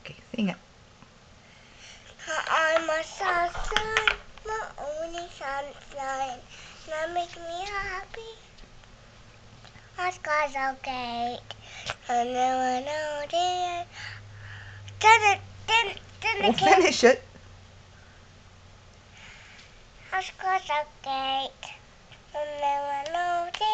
Okay, sing it. I'm a sunshine, my only sunshine. That makes me happy. My sky's okay. I never know it. Well, finish it. My sky's okay. I never know it.